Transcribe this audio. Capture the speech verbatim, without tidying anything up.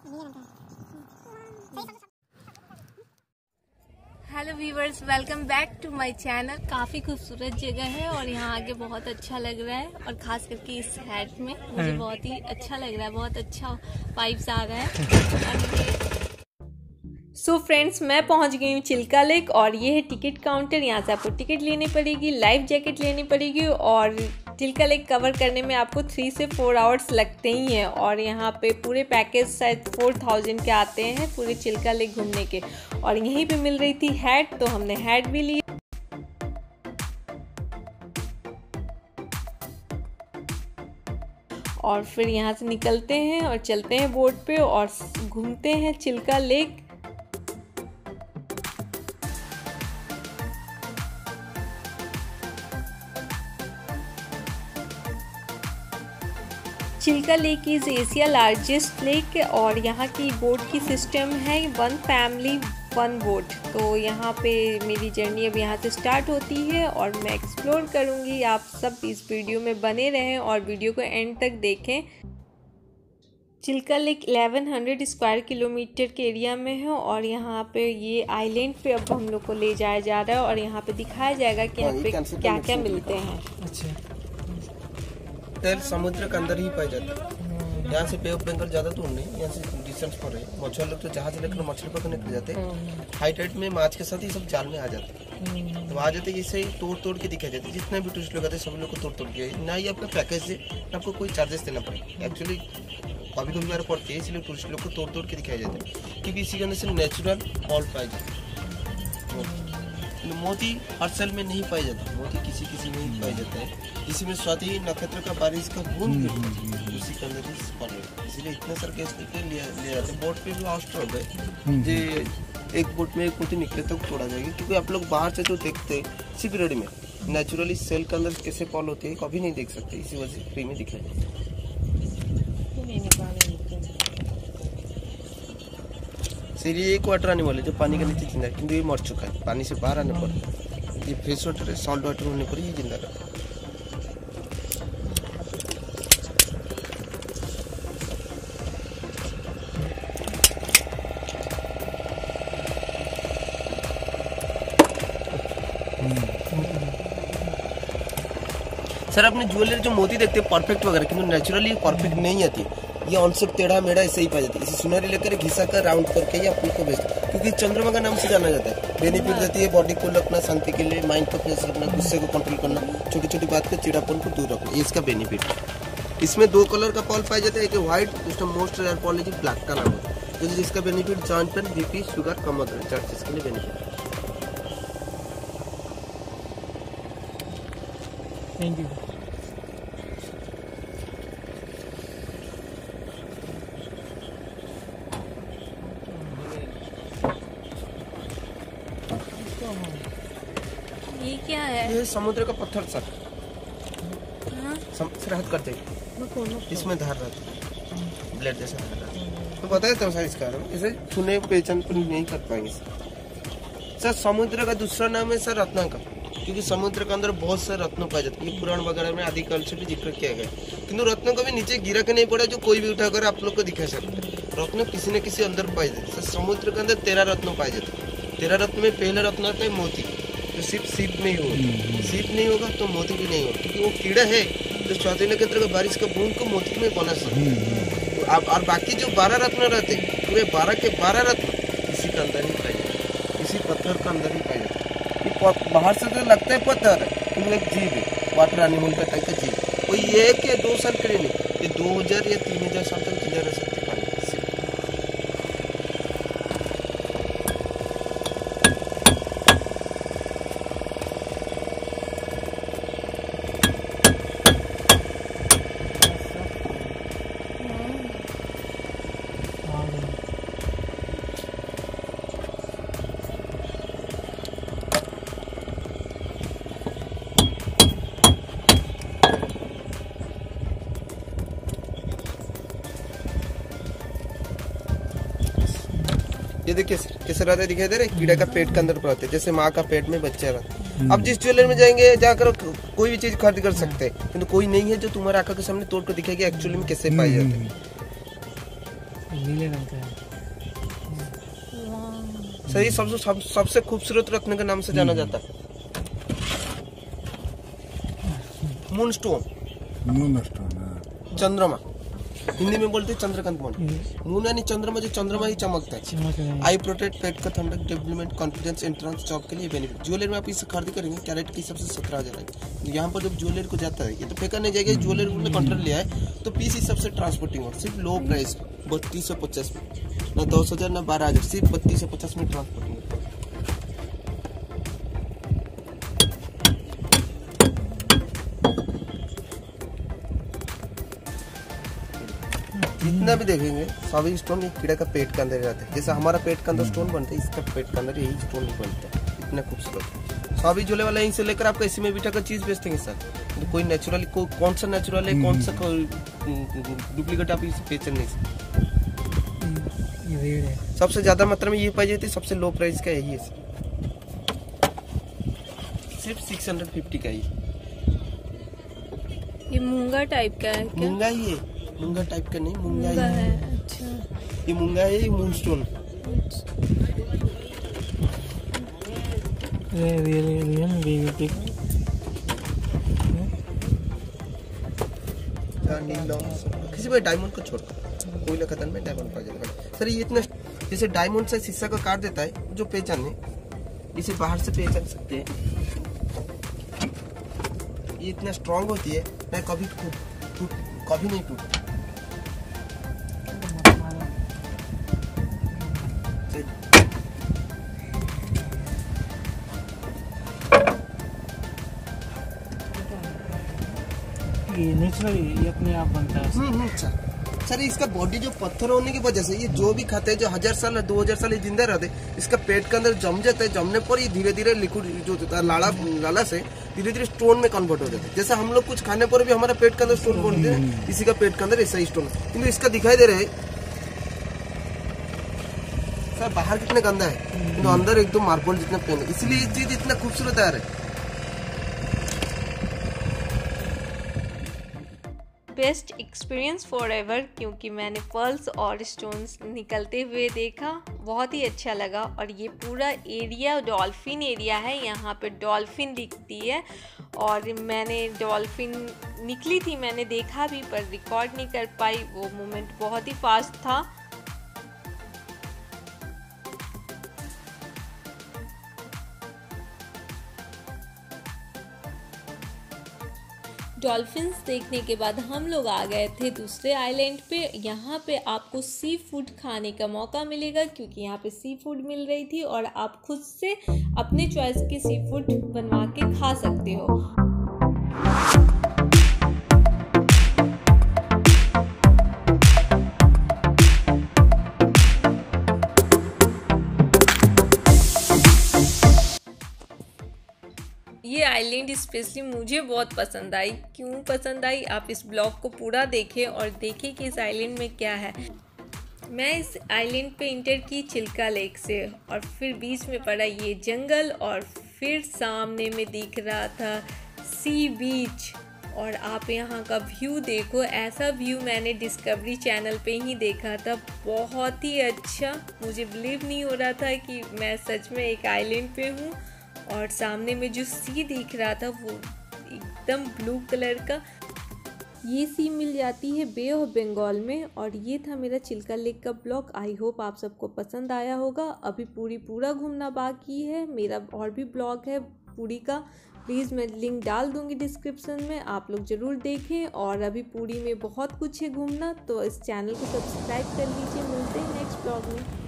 Hello viewers, welcome back to my channel. काफ़ी खूबसूरत जगह है और यहाँ आके बहुत अच्छा लग रहा है और खास करके इस हैट में मुझे बहुत ही अच्छा लग रहा है, बहुत अच्छा वाइब्स आ रहा है। सो so फ्रेंड्स, मैं पहुंच गई हूँ चिल्का लेक और ये है टिकट काउंटर। यहाँ से आपको टिकट लेनी पड़ेगी, लाइफ जैकेट लेनी पड़ेगी और चिल्का लेक कवर करने में आपको थ्री से फोर आवर्स लगते ही हैं। और यहाँ पे पूरे पैकेज शायद फोर थाउजेंड के आते हैं पूरे चिल्का लेक घूमने के। और यहीं पे मिल रही थी हैट, तो हमने हैट भी ली। और फिर यहाँ से निकलते हैं और चलते हैं बोट पे और घूमते हैं Chilika lake. Chilika lake is Asia largest lake और यहाँ की बोट की सिस्टम है वन फैमिली वन बोट। तो यहाँ पे मेरी जर्नी अब यहाँ से स्टार्ट होती है और मैं एक्सप्लोर करूँगी। आप सब इस वीडियो में बने रहें और वीडियो को एंड तक देखें। चिल्का लेक ग्यारह सौ स्क्वायर किलोमीटर के एरिया में है और यहाँ पे ये आइलैंड पे अब हम लोग को ले जाया जा रहा है और यहाँ पे दिखाया जाएगा कि यहाँ पे क्या क्या मिलते हैं। अच्छा, तेल समुद्र के अंदर ही पाया जाता है। यहाँ से बे ऑफ बंगाल ज्यादा दूर नहीं, यहाँ से डिस्टेंस पर है। मछुआरे लोग तो जहाज लेकर मछली पकड़ने के जाते हैं। हाई टाइड में माछ के साथ ही सब जाल में आ जाते हैं। तो आ जाते इसे ही तोड़ तोड़ के दिखाई जाते। जितने भी टूरिस्ट लोग आते हैं सब लोग को तोड़ तोड़ के, ना ही आपका पैकेज है ना आपको कोई चार्जेस देना पड़ेगा। एक्चुअली कभी कभी बार पड़ती है, इसलिए टूरिस्ट लोग को तोड़ तोड़ के दिखाया जाता है क्योंकि इसी के अंदर से नेचुरल ऑल पाया जाता है। मोती हर साल में नहीं पाया जाता, मोती किसी किसी में ही पाया जाता है। इसी में स्वाति नक्षत्र का बारिश का बूंद उसी के अंदर ही पड़ रहा है, इसलिए इतना सारे गेस्ट लेके ले ले जाते हैं। बोट पे भी हॉस्ट हो गए जे एक बोट में एक मोती निकले तक तो छोड़ा जाएगा क्योंकि आप लोग बाहर से जो देखते हैं सिर्फ रेडी में नेचुरली सेल के अंदर कैसे पॉल होती है कभी नहीं देख सकते, इसी वजह से फ्री में दिखाया जाता है। सिर्फ ये एक वाटर आने वाले जो पानी के नीचे जिंदा है, किंतु ये मर चुका है। पानी से बाहर आने पर ये फ्रेश वाटर है, सॉल्ट वाटर होने पर ये जिंदा रहता है। सर अपने ज्वेलरी जो मोती देखते हैं परफेक्ट वगैरह, किंतु नेचुरली परफेक्ट नहीं आती। ये ऑनसेप टेढ़ा मेढ़ा ऐसे ही पाया जाता है। इसे सुनहरी लेकर घिसा कर राउंड करके या फुल को बेचते क्योंकि चंद्रमा का नाम से जाना जाता है। बेनिफिट देती है बॉडी को रखना, शांति के लिए, माइंड को फ्रेश रखना, गुस्से को कंट्रोल करना, छोटी छोटी बात के चिड़ापन को दूर रखना, ये इसका बेनिफिट है। इसमें दो कलर का पॉल पाया जाता है, एक व्हाइट जिसका मोस्ट रेयर पॉल है ब्लैक का नाम है, तो जिसका benefit joint pain, BP, sugar कम होता है, चार चीज के लिए बेनिफिट है। Thank you. ये क्या है? ये समुद्र का पत्थर सर। सरहद कर देगी, इसमें धार रहता है, ब्लेड जैसा धार रहता है। तो बताया था सर इसका इसे छूने पहचान नहीं कर पाएंगे सर। समुद्र का दूसरा नाम है सर रत्नाकर, क्योंकि समुद्र के अंदर बहुत सारे रत्न पाए जाते हैं। पुराण वगैरह में आदि काल से भी जिक्र किया गया, किंतु रत्न कभी नीचे गिरा के नहीं पड़ा जो कोई भी उठाकर आप लोग को दिखा सकता है। रत्न किसी न किसी अंदर पाए जाते हैं। समुद्र के अंदर तेरह रत्न पाए जाते हैं। तेरह रत्न में पहला रत्न आता है मोती, तो सिर्फ सीप में ही होगा। सीप नहीं होगा तो मोती भी नहीं होगा, क्योंकि वो कीड़ा है जो चौथे नक्षत्र का बारिश का बूंद को मोती में बना सकता है। और बाकी जो बारह रत्न रहते हैं, पूरे बारह के बारह रत्न इसी के अंदर ही पाए जाते हैं, इसी पत्थर के अंदर ही पाए जाते हैं। बाहर से तो लगता है पत्थर है, किंतु एक जीव है, वाटर एनिमल का टाइप का जीव। कोई एक या दो साल के लिए नहीं, ये दो हजार या तीन हजार साल तक जिंदा रह सकते हैं। ये देखिए कैसे रहता है, दिखाई दे रहा है, कीड़ा का पेट के अंदर रहते हैं, जैसे माँ का पेट में बच्चा रहता है। अब जिस ज्वेलर में जाएंगे जाकर कोई भी चीज खरीद कर सकते हैं, किंतु कोई नहीं है जो तुम्हारे आंखों के सामने तोड़ कर दिखाएगी एक्चुअली में कैसे पाए जाते हैं। नीले रंग का है। सर ये सबसे सब, सबसे खूबसूरत रत्न के नाम से जाना जाता है, मून स्टोन। मून स्टोन, चंद्रमा, हिंदी में बोलते हैं चंद्रकांत मून। मून यानी चंद्रमा, जो चंद्रमा ही चमकता है। आई प्रोटेक्ट, पेट का ठंडक, डेवलपमेंट, कॉन्फिडेंस, एंट्रेंस, जॉब के लिए बेनिफिट। ज्वेलरी में आप इससे खरीदी करेंगे, कैरेट की सबसे सत्रह हजार है। यहाँ पर जब ज्वेलरी को जाता है, ये तो फेंका नहीं जाएगा, ज्वेलरी में कंट्रोल लिया है, तो पीस इस सबसे ट्रांसपोर्टिंग हो, सिर्फ लो प्राइस बत्तीस सौ पचास में, ना दस हजार ना बारह हजार, सिर्फ बत्तीस सौ पचास में ट्रांसपोर्टिंग। जितना भी देखेंगे सभी स्टोन एक कीड़ा का पेट के अंदर रहते हैं। जैसे हमारा पेट के अंदर स्टोन बनता है, इसका पेट के अंदर यही स्टोन बनता है। इतना खूबसूरत सभी झोले वाला यहीं से लेकर आपको इसी में बिठा कर चीज बेचते हैं सर। तो कोई नेचुरल को कौन सा नेचुरल है, कौन सा डुप्लीकेट आप इसे बेच नहीं सकते। सबसे ज्यादा मात्रा में ये पाई जाती है, सबसे लो प्राइस का यही है, सिर्फ सिक्स हंड्रेड फिफ्टी का ही। ये मूंगा टाइप का है क्या? मूंगा ही है, मूंगा टाइप का नहीं, मूंगा ही है। है। अच्छा, ये मूंगा है, ये मून स्टोन। किसी भी डायमंड को छोड़, कोई खतन में डायमंड पा जाएगा सर। ये इतना जैसे डायमंड से शीशा का काट देता है, जो पहचाने इसे बाहर से पहचान सकते हैं। ये इतना स्ट्रांग होती है, मैं कभी टूट कभी नहीं टूट। ये नेचुरली ये अपने आप बनता है। हम्म अच्छा सर, इसका बॉडी जो पत्थर होने की वजह से ये जो भी खाते हैं, जो हजार साल दो हजार साल जिंदा रहते, इसका पेट के अंदर जम जाता है। जमने पर ये धीरे धीरे लिक्विड जो होता है लाला लाला से धीरे धीरे स्टोन में कन्वर्ट हो जाता है। जैसे हम लोग कुछ खाने पर भी हमारा पेट के अंदर स्टोन बनते हैं, इसी का पेट के अंदर ऐसा ही स्टोन। किन्तु इसका दिखाई दे रहा है सर, बाहर कितना गंदा है, किन्तु अंदर एकदम मार्बल जितना पेन है, इसलिए ये चीज इतना खूबसूरत आ रहा है। बेस्ट एक्सपीरियंस फॉर एवर, क्योंकि मैंने पर्ल्स और स्टोन्स निकलते हुए देखा, बहुत ही अच्छा लगा। और ये पूरा एरिया डॉल्फिन एरिया है, यहाँ पे डॉल्फिन दिखती है और मैंने डॉल्फिन निकली थी, मैंने देखा भी पर रिकॉर्ड नहीं कर पाई, वो मोमेंट बहुत ही फास्ट था। डॉल्फिन्स देखने के बाद हम लोग आ गए थे दूसरे आइलैंड पे। यहाँ पे आपको सी फूड खाने का मौका मिलेगा, क्योंकि यहाँ पे सी फूड मिल रही थी और आप खुद से अपने चॉइस के सी फूड बनवा के खा सकते हो। ये आइलैंड स्पेशली मुझे बहुत पसंद आई। क्यों पसंद आई, आप इस ब्लॉग को पूरा देखें और देखें कि इस आइलैंड में क्या है। मैं इस आइलैंड पे इंटर की चिल्का लेक से, और फिर बीच में पड़ा ये जंगल, और फिर सामने में दिख रहा था सी बीच। और आप यहाँ का व्यू देखो, ऐसा व्यू मैंने डिस्कवरी चैनल पे ही देखा था, बहुत ही अच्छा। मुझे बिलीव नहीं हो रहा था कि मैं सच में एक आइलैंड पे हूँ। और सामने में जो सी दिख रहा था वो एकदम ब्लू कलर का। ये सी मिल जाती है बे ऑफ बंगाल में। और ये था मेरा चिल्का लेक का ब्लॉग। आई होप आप सबको पसंद आया होगा। अभी पूरी पूरा घूमना बाकी है, मेरा और भी ब्लॉग है पूरी का, प्लीज़ मैं लिंक डाल दूंगी डिस्क्रिप्शन में, आप लोग ज़रूर देखें। और अभी पूरी में बहुत कुछ है घूमना, तो इस चैनल को सब्सक्राइब कर लीजिए। मिलते हैं नेक्स्ट ब्लॉग में।